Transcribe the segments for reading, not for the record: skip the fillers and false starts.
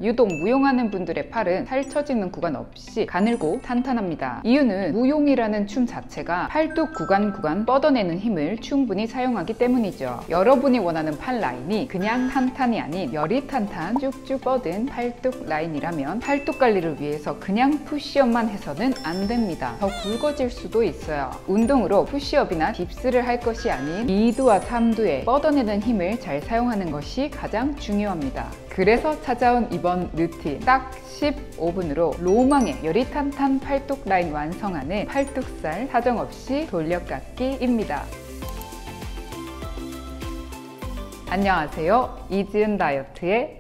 유독 무용하는 분들의 팔은 펼쳐지는 구간 없이 가늘고 탄탄합니다. 이유는 무용이라는 춤 자체가 팔뚝 구간 뻗어내는 힘을 충분히 사용하기 때문이죠. 여러분이 원하는 팔 라인이 그냥 탄탄이 아닌 열이 탄탄 쭉쭉 뻗은 팔뚝 라인이라면 팔뚝 관리를 위해서 그냥 푸시업만 해서는 안 됩니다. 더 굵어질 수도 있어요. 운동으로 푸시업이나 딥스를 할 것이 아닌 2두와 3두에 뻗어내는 힘을 잘 사용하는 것이 가장 중요합니다. 그래서 찾아온 이번 루틴, 딱 15분으로 로망의 열이 탄탄 팔뚝 라인 완성하는 팔뚝살 사정없이 돌려깎기입니다. 안녕하세요. 이지은 다이어트의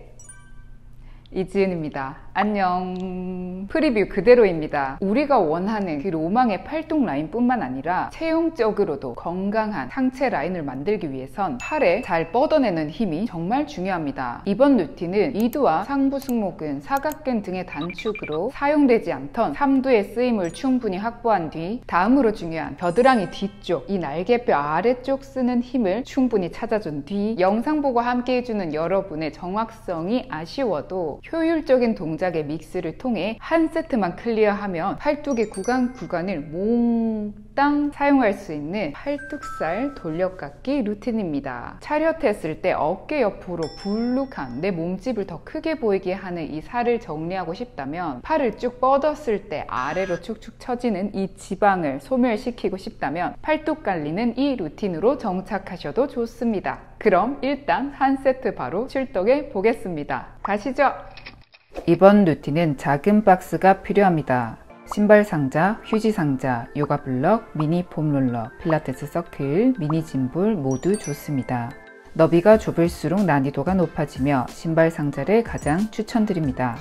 이지은입니다. 안녕. 프리뷰 그대로입니다. 우리가 원하는 그 로망의 팔뚝 라인 뿐만 아니라 체형적으로도 건강한 상체 라인을 만들기 위해선 팔에 잘 뻗어내는 힘이 정말 중요합니다. 이번 루틴은 2두와 상부 승모근, 사각근 등의 단축으로 사용되지 않던 3두의 쓰임을 충분히 확보한 뒤 다음으로 중요한 겨드랑이 뒤쪽, 이 날개뼈 아래쪽 쓰는 힘을 충분히 찾아준 뒤 영상 보고 함께 해주는 여러분의 정확성이 아쉬워도 효율적인 동작의 믹스를 통해 한 세트만 클리어하면 팔뚝의 구간을 몽땅 사용할 수 있는 팔뚝살 돌려깎기 루틴입니다. 차렷했을 때 어깨 옆으로 불룩한 내 몸집을 더 크게 보이게 하는 이 살을 정리하고 싶다면, 팔을 쭉 뻗었을 때 아래로 축축 처지는 이 지방을 소멸시키고 싶다면 팔뚝 관리는 이 루틴으로 정착하셔도 좋습니다. 그럼 일단 한 세트 바로 출동해 보겠습니다. 가시죠. 이번 루틴은 작은 박스가 필요합니다. 신발 상자, 휴지 상자, 요가 블럭, 미니 폼롤러, 필라테스 서클, 미니 짐볼 모두 좋습니다. 너비가 좁을수록 난이도가 높아지며 신발 상자를 가장 추천드립니다.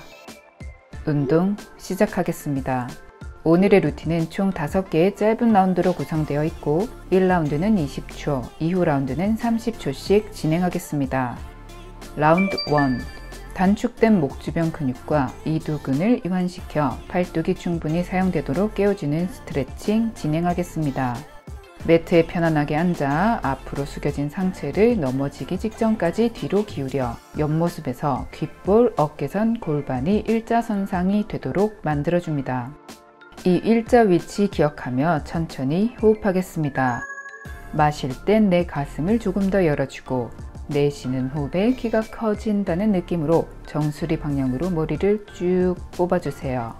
운동 시작하겠습니다. 오늘의 루틴은 총 5개의 짧은 라운드로 구성되어 있고 1라운드는 20초, 2후 라운드는 30초씩 진행하겠습니다. 라운드 1. 단축된 목 주변 근육과 이두근을 이완시켜 팔뚝이 충분히 사용되도록 깨워주는 스트레칭 진행하겠습니다. 매트에 편안하게 앉아 앞으로 숙여진 상체를 넘어지기 직전까지 뒤로 기울여 옆모습에서 귓볼, 어깨선, 골반이 일자선상이 되도록 만들어줍니다. 이 일자 위치 기억하며 천천히 호흡하겠습니다. 마실 땐 내 가슴을 조금 더 열어주고 내쉬는 호흡에 키가 커진다는 느낌으로 정수리 방향으로 머리를 쭉 뽑아주세요.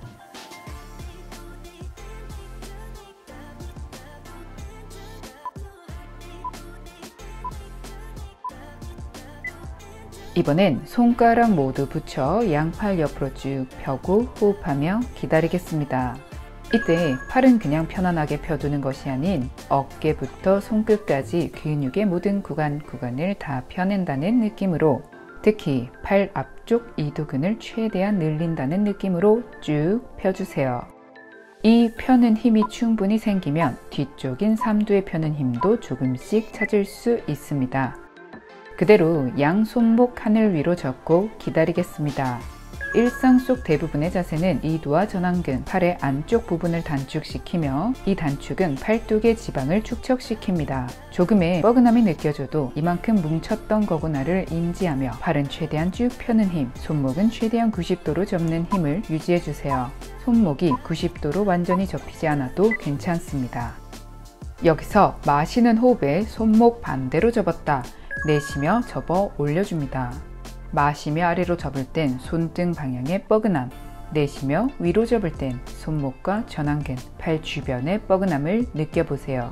이번엔 손가락 모두 붙여 양팔 옆으로 쭉 펴고 호흡하며 기다리겠습니다. 이때 팔은 그냥 편안하게 펴두는 것이 아닌 어깨부터 손끝까지 근육의 모든 구간을 다 펴낸다는 느낌으로, 특히 팔 앞쪽 이두근을 최대한 늘린다는 느낌으로 쭉 펴주세요. 이 펴는 힘이 충분히 생기면 뒤쪽인 3두의 펴는 힘도 조금씩 찾을 수 있습니다. 그대로 양 손목 하늘 위로 접고 기다리겠습니다. 일상 속 대부분의 자세는 이두와 전완근, 팔의 안쪽 부분을 단축시키며 이 단축은 팔뚝의 지방을 축적시킵니다. 조금의 뻐근함이 느껴져도 이만큼 뭉쳤던 거구나를 인지하며 팔은 최대한 쭉 펴는 힘, 손목은 최대한 90도로 접는 힘을 유지해주세요. 손목이 90도로 완전히 접히지 않아도 괜찮습니다. 여기서 마시는 호흡에 손목 반대로 접었다 내쉬며 접어 올려줍니다. 마시며 아래로 접을 땐 손등 방향의 뻐근함, 내쉬며 위로 접을 땐 손목과 전완근, 팔 주변의 뻐근함을 느껴보세요.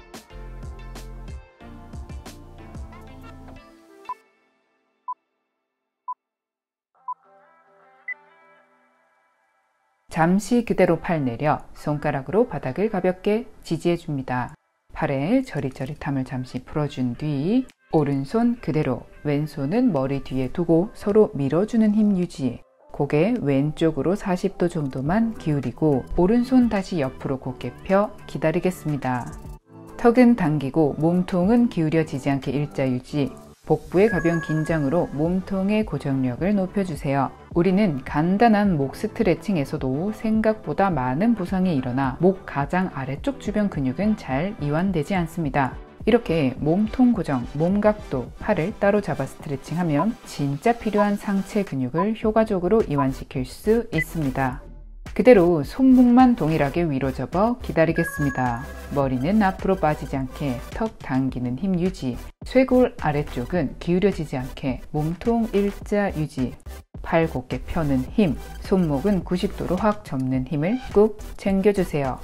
잠시 그대로 팔 내려 손가락으로 바닥을 가볍게 지지해줍니다. 팔의 저릿저릿함을 잠시 풀어준 뒤 오른손 그대로 왼손은 머리 뒤에 두고 서로 밀어주는 힘 유지, 고개 왼쪽으로 40도 정도만 기울이고 오른손 다시 옆으로 곧게 펴 기다리겠습니다. 턱은 당기고 몸통은 기울여지지 않게 일자 유지, 복부의 가벼운 긴장으로 몸통의 고정력을 높여주세요. 우리는 간단한 목 스트레칭에서도 생각보다 많은 부상이 일어나 목 가장 아래쪽 주변 근육은 잘 이완되지 않습니다. 이렇게 몸통 고정, 몸각도, 팔을 따로 잡아 스트레칭하면 진짜 필요한 상체 근육을 효과적으로 이완시킬 수 있습니다. 그대로 손목만 동일하게 위로 접어 기다리겠습니다. 머리는 앞으로 빠지지 않게 턱 당기는 힘 유지, 쇄골 아래쪽은 기울여지지 않게 몸통 일자 유지, 팔 곧게 펴는 힘, 손목은 90도로 확 접는 힘을 꾹 챙겨주세요.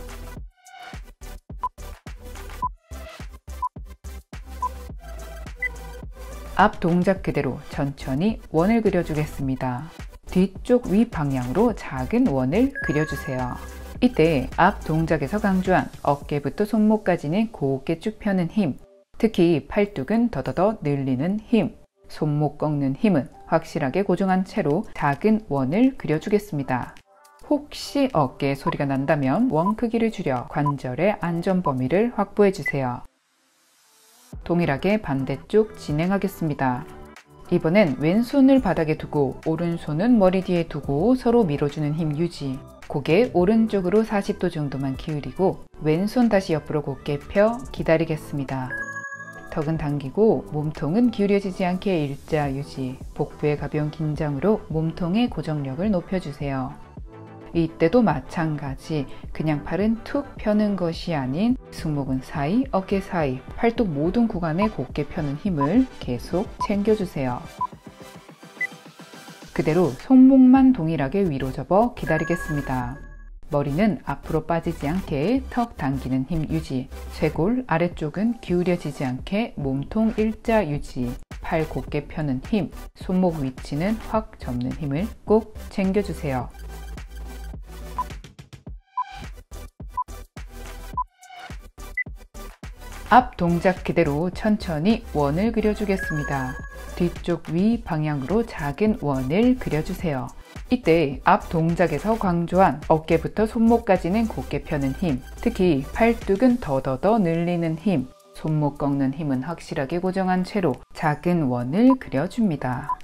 앞 동작 그대로 천천히 원을 그려주겠습니다. 뒤쪽 위 방향으로 작은 원을 그려주세요. 이때 앞 동작에서 강조한 어깨부터 손목까지는 곧게 쭉 펴는 힘, 특히 팔뚝은 더더더 늘리는 힘, 손목 꺾는 힘은 확실하게 고정한 채로 작은 원을 그려주겠습니다. 혹시 어깨에 소리가 난다면 원 크기를 줄여 관절의 안전 범위를 확보해 주세요. 동일하게 반대쪽 진행하겠습니다. 이번엔 왼손을 바닥에 두고 오른손은 머리 뒤에 두고 서로 밀어주는 힘 유지, 고개 오른쪽으로 40도 정도만 기울이고 왼손 다시 옆으로 곧게 펴 기다리겠습니다. 턱은 당기고 몸통은 기울여지지 않게 일자 유지, 복부의 가벼운 긴장으로 몸통의 고정력을 높여주세요. 이때도 마찬가지, 그냥 팔은 툭 펴는 것이 아닌 승모근 사이, 어깨 사이, 팔뚝 모든 구간에 곧게 펴는 힘을 계속 챙겨주세요. 그대로 손목만 동일하게 위로 접어 기다리겠습니다. 머리는 앞으로 빠지지 않게 턱 당기는 힘 유지, 쇄골 아래쪽은 기울여지지 않게 몸통 일자 유지, 팔 곧게 펴는 힘, 손목 위치는 확 접는 힘을 꼭 챙겨주세요. 앞 동작 그대로 천천히 원을 그려주겠습니다. 뒤쪽 위 방향으로 작은 원을 그려주세요. 이때 앞 동작에서 강조한 어깨부터 손목까지는 곧게 펴는 힘, 특히 팔뚝은 더더더 늘리는 힘, 손목 꺾는 힘은 확실하게 고정한 채로 작은 원을 그려줍니다.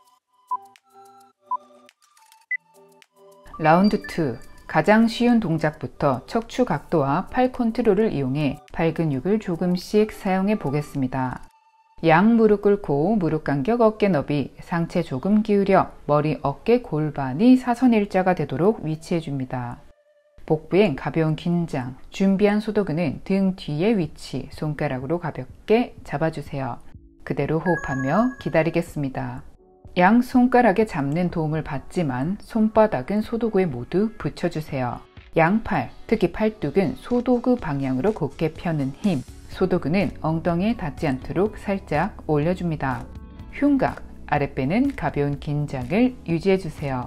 라운드 2. 가장 쉬운 동작부터 척추 각도와 팔 컨트롤을 이용해 팔 근육을 조금씩 사용해 보겠습니다. 양 무릎 꿇고 무릎 간격 어깨 너비, 상체 조금 기울여 머리 어깨 골반이 사선 일자가 되도록 위치해 줍니다. 복부엔 가벼운 긴장, 준비한 소도근은 등 뒤에 위치, 손가락으로 가볍게 잡아주세요. 그대로 호흡하며 기다리겠습니다. 양 손가락에 잡는 도움을 받지만 손바닥은 소도구에 모두 붙여주세요. 양팔, 특히 팔뚝은 소도구 방향으로 곧게 펴는 힘, 소도구는 엉덩이에 닿지 않도록 살짝 올려줍니다. 흉곽, 아랫배는 가벼운 긴장을 유지해주세요.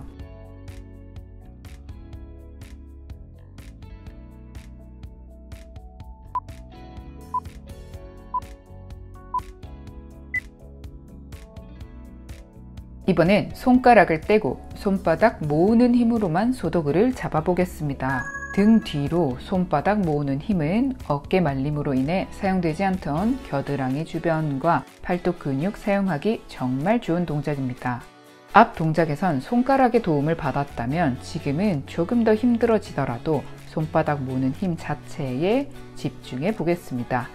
이번엔 손가락을 떼고 손바닥 모으는 힘으로만 소도구를 잡아보겠습니다. 등 뒤로 손바닥 모으는 힘은 어깨 말림으로 인해 사용되지 않던 겨드랑이 주변과 팔뚝 근육 사용하기 정말 좋은 동작입니다. 앞 동작에선 손가락의 도움을 받았다면 지금은 조금 더 힘들어지더라도 손바닥 모으는 힘 자체에 집중해 보겠습니다.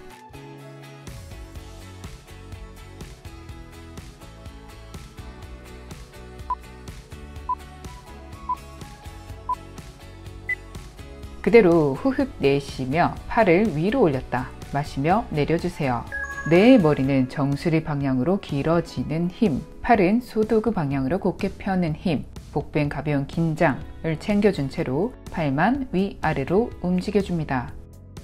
그대로 후흡 내쉬며 팔을 위로 올렸다 마시며 내려주세요. 내 머리는 정수리 방향으로 길어지는 힘, 팔은 소도구 방향으로 곧게 펴는 힘, 복부엔 가벼운 긴장을 챙겨준 채로 팔만 위아래로 움직여줍니다.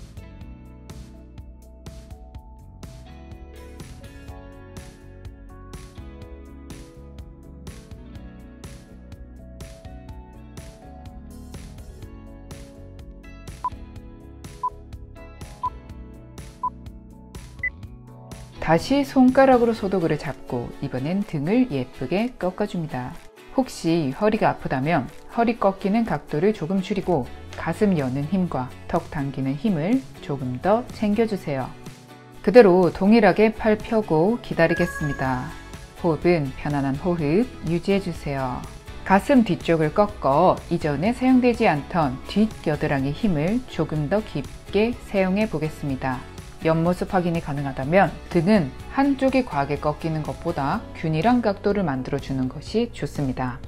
다시 손가락으로 소도구를 잡고 이번엔 등을 예쁘게 꺾어줍니다. 혹시 허리가 아프다면 허리 꺾이는 각도를 조금 줄이고 가슴 여는 힘과 턱 당기는 힘을 조금 더 챙겨주세요. 그대로 동일하게 팔 펴고 기다리겠습니다. 호흡은 편안한 호흡 유지해주세요. 가슴 뒤쪽을 꺾어 이전에 사용되지 않던 뒷겨드랑이 힘을 조금 더 깊게 사용해 보겠습니다. 옆모습 확인이 가능하다면 등은 한쪽이 과하게 꺾이는 것보다 균일한 각도를 만들어주는 것이 좋습니다.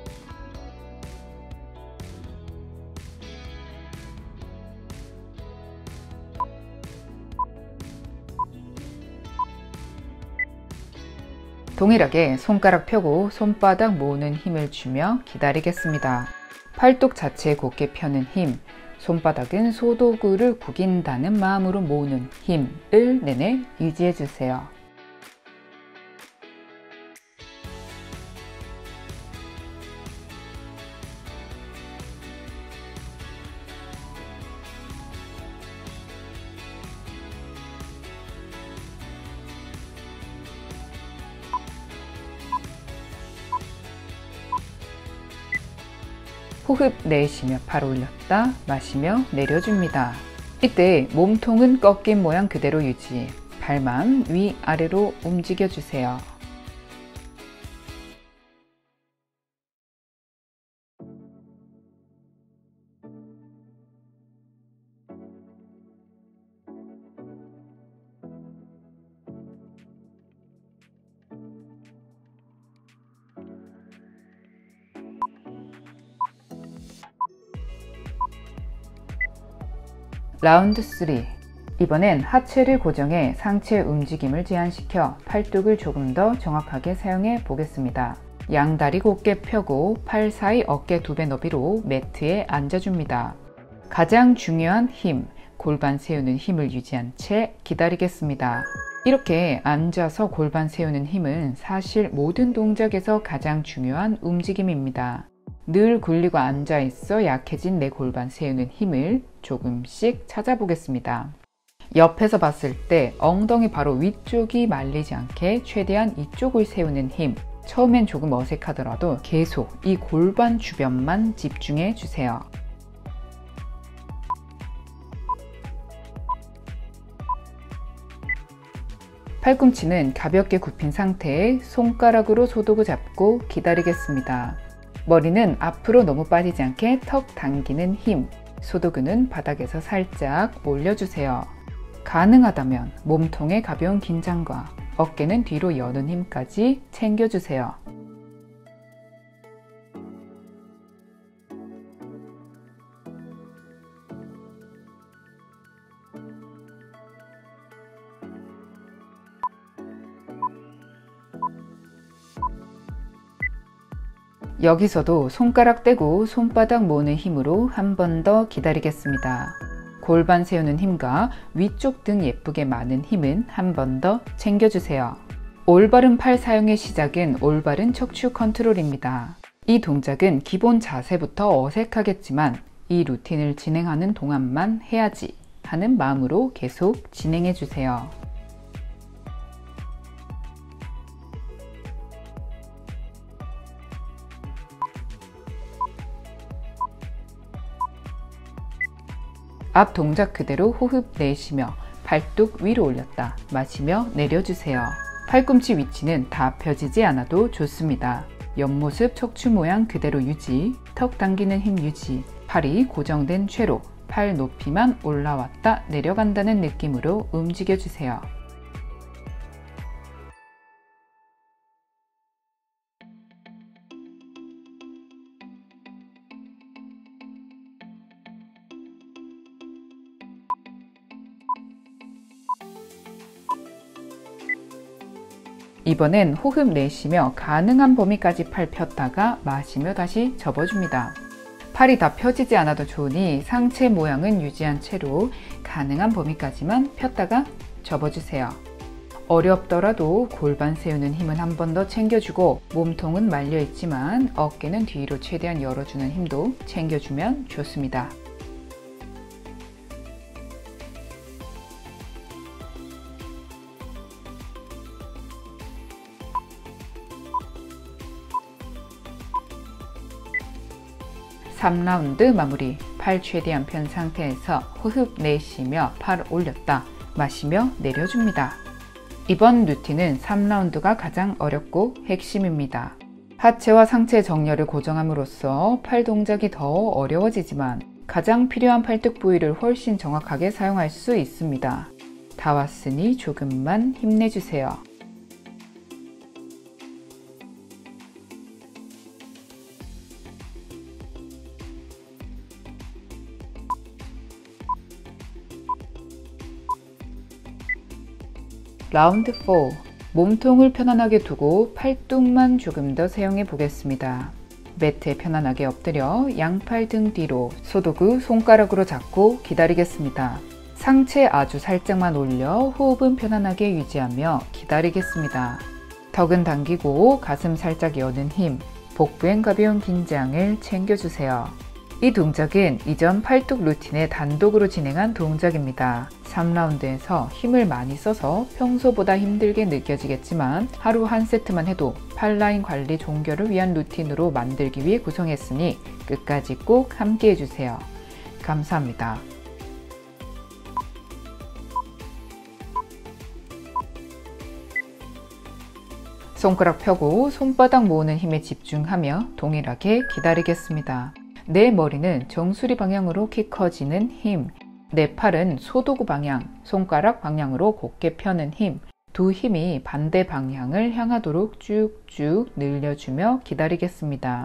동일하게 손가락 펴고 손바닥 모으는 힘을 주며 기다리겠습니다. 팔뚝 자체에 곧게 펴는 힘, 손바닥은 소도구를 구긴다는 마음으로 모으는 힘을 내내 유지해주세요. 호흡 내쉬며 팔 올렸다 마시며 내려줍니다. 이때 몸통은 꺾인 모양 그대로 유지, 발만 위아래로 움직여주세요. 라운드 3. 이번엔 하체를 고정해 상체 움직임을 제한시켜 팔뚝을 조금 더 정확하게 사용해 보겠습니다. 양다리 곧게 펴고 팔 사이 어깨 2배 너비로 매트에 앉아줍니다. 가장 중요한 힘, 골반 세우는 힘을 유지한 채 기다리겠습니다. 이렇게 앉아서 골반 세우는 힘은 사실 모든 동작에서 가장 중요한 움직임입니다. 늘 굴리고 앉아 있어 약해진 내 골반 세우는 힘을 조금씩 찾아보겠습니다. 옆에서 봤을 때 엉덩이 바로 위쪽이 말리지 않게 최대한 이쪽을 세우는 힘. 처음엔 조금 어색하더라도 계속 이 골반 주변만 집중해 주세요. 팔꿈치는 가볍게 굽힌 상태에 손가락으로 소도구 잡고 기다리겠습니다. 머리는 앞으로 너무 빠지지 않게 턱 당기는 힘, 소도구는 바닥에서 살짝 올려주세요. 가능하다면 몸통의 가벼운 긴장과 어깨는 뒤로 여는 힘까지 챙겨주세요. 여기서도 손가락 떼고 손바닥 모으는 힘으로 한 번 더 기다리겠습니다. 골반 세우는 힘과 위쪽 등 예쁘게 많은 힘은 한 번 더 챙겨주세요. 올바른 팔 사용의 시작은 올바른 척추 컨트롤입니다. 이 동작은 기본 자세부터 어색하겠지만 이 루틴을 진행하는 동안만 해야지 하는 마음으로 계속 진행해주세요. 앞 동작 그대로 호흡 내쉬며 팔뚝 위로 올렸다 마시며 내려주세요. 팔꿈치 위치는 다 펴지지 않아도 좋습니다. 옆모습 척추 모양 그대로 유지, 턱 당기는 힘 유지, 팔이 고정된 채로 팔 높이만 올라왔다 내려간다는 느낌으로 움직여주세요. 이번엔 호흡 내쉬며 가능한 범위까지 팔 폈다가 마시며 다시 접어줍니다. 팔이 다 펴지지 않아도 좋으니 상체 모양은 유지한 채로 가능한 범위까지만 폈다가 접어주세요. 어렵더라도 골반 세우는 힘은 한 번 더 챙겨주고 몸통은 말려있지만 어깨는 뒤로 최대한 열어주는 힘도 챙겨주면 좋습니다. (3라운드) 마무리. 팔 최대한 편 상태에서 호흡 내쉬며 팔 올렸다 마시며 내려줍니다. 이번 루틴은 3라운드가 가장 어렵고 핵심입니다. 하체와 상체 정렬을 고정함으로써 팔 동작이 더 어려워지지만 가장 필요한 팔뚝 부위를 훨씬 정확하게 사용할 수 있습니다. 다 왔으니 조금만 힘내주세요. 라운드 4. 몸통을 편안하게 두고 팔뚝만 조금 더 사용해 보겠습니다. 매트에 편안하게 엎드려 양팔 등 뒤로 소도구 손가락으로 잡고 기다리겠습니다. 상체 아주 살짝만 올려 호흡은 편안하게 유지하며 기다리겠습니다. 턱은 당기고 가슴 살짝 여는 힘, 복부엔 가벼운 긴장을 챙겨주세요. 이 동작은 이전 팔뚝 루틴에 단독으로 진행한 동작입니다. 3라운드에서 힘을 많이 써서 평소보다 힘들게 느껴지겠지만 하루 한 세트만 해도 팔라인 관리 종결을 위한 루틴으로 만들기 위해 구성했으니 끝까지 꼭 함께 해주세요. 감사합니다. 손가락 펴고 손바닥 모으는 힘에 집중하며 동일하게 기다리겠습니다. 내 머리는 정수리 방향으로 키 커지는 힘, 내 팔은 소도구 방향, 손가락 방향으로 곧게 펴는 힘, 두 힘이 반대 방향을 향하도록 쭉쭉 늘려주며 기다리겠습니다.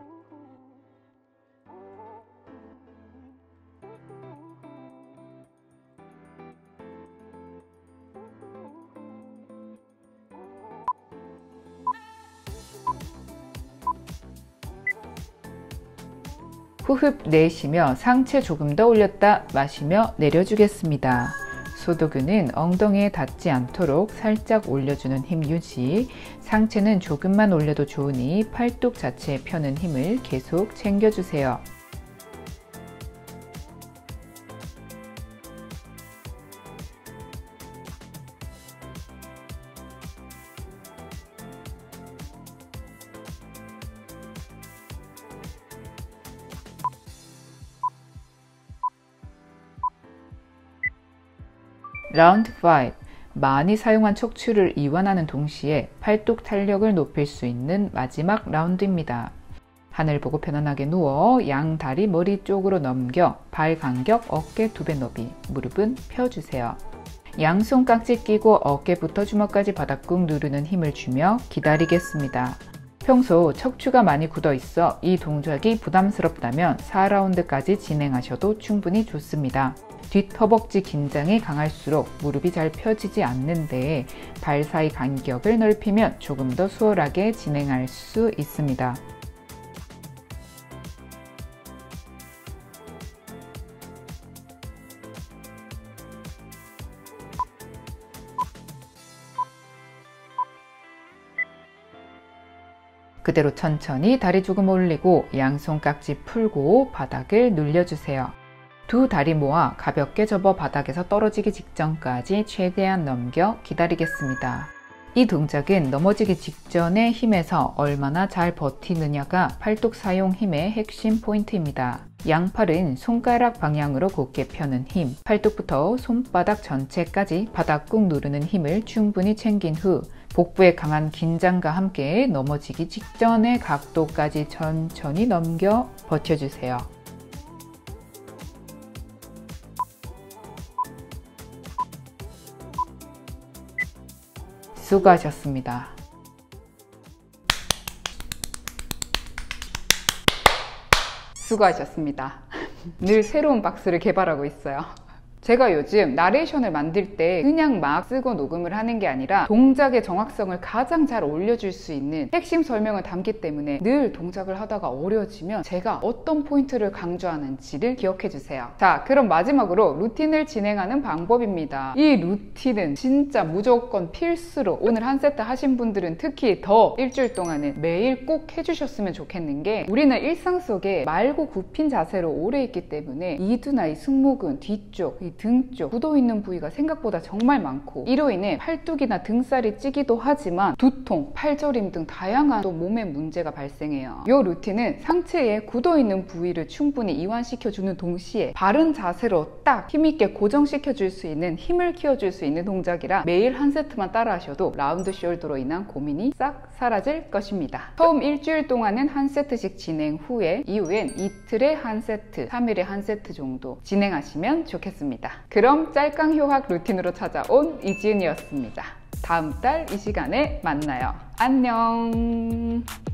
호흡 내쉬며 상체 조금 더 올렸다 마시며 내려주겠습니다. 소도근은 엉덩이에 닿지 않도록 살짝 올려주는 힘 유지, 상체는 조금만 올려도 좋으니 팔뚝 자체에 펴는 힘을 계속 챙겨주세요. 라운드 5. 많이 사용한 척추를 이완하는 동시에 팔뚝 탄력을 높일 수 있는 마지막 라운드입니다. 하늘 보고 편안하게 누워 양 다리 머리 쪽으로 넘겨 발 간격 어깨 2배 너비, 무릎은 펴주세요. 양손 깍지 끼고 어깨부터 주먹까지 바닥 꾹 누르는 힘을 주며 기다리겠습니다. 평소 척추가 많이 굳어 있어 이 동작이 부담스럽다면 4라운드까지 진행하셔도 충분히 좋습니다. 뒷허벅지 긴장이 강할수록 무릎이 잘 펴지지 않는데 발 사이 간격을 넓히면 조금 더 수월하게 진행할 수 있습니다. 그대로 천천히 다리 조금 올리고 양손 깍지 풀고 바닥을 눌려주세요. 두 다리 모아 가볍게 접어 바닥에서 떨어지기 직전까지 최대한 넘겨 기다리겠습니다. 이 동작은 넘어지기 직전의 힘에서 얼마나 잘 버티느냐가 팔뚝 사용 힘의 핵심 포인트입니다. 양팔은 손가락 방향으로 곧게 펴는 힘, 팔뚝부터 손바닥 전체까지 바닥 꾹 누르는 힘을 충분히 챙긴 후 복부의 강한 긴장과 함께 넘어지기 직전의 각도까지 천천히 넘겨 버텨주세요. 수고하셨습니다. 수고하셨습니다. 늘 새로운 박스를 개발하고 있어요. 제가 요즘 나레이션을 만들 때 그냥 막 쓰고 녹음을 하는 게 아니라 동작의 정확성을 가장 잘 올려줄 수 있는 핵심 설명을 담기 때문에 늘 동작을 하다가 어려워지면 제가 어떤 포인트를 강조하는지를 기억해 주세요. 자, 그럼 마지막으로 루틴을 진행하는 방법입니다. 이 루틴은 진짜 무조건 필수로 오늘 한 세트 하신 분들은 특히 더 일주일 동안은 매일 꼭 해주셨으면 좋겠는 게 우리는 일상 속에 말고 굽힌 자세로 오래 있기 때문에 이두나 이 승모근 뒤쪽, 이 등 쪽 굳어있는 부위가 생각보다 정말 많고 이로 인해 팔뚝이나 등살이 찌기도 하지만 두통, 팔저림 등 다양한 또 몸의 문제가 발생해요. 이 루틴은 상체에 굳어있는 부위를 충분히 이완시켜주는 동시에 바른 자세로 딱 힘있게 고정시켜줄 수 있는 힘을 키워줄 수 있는 동작이라 매일 한 세트만 따라 하셔도 라운드 숄더로 인한 고민이 싹 사라질 것입니다. 처음 일주일 동안은 한 세트씩 진행 후에 이후엔 이틀에 한 세트, 3일에 한 세트 정도 진행하시면 좋겠습니다. 있습니다. 그럼 짤깡 효학 루틴으로 찾아온 이지은이었습니다. 다음 달 이 시간에 만나요. 안녕.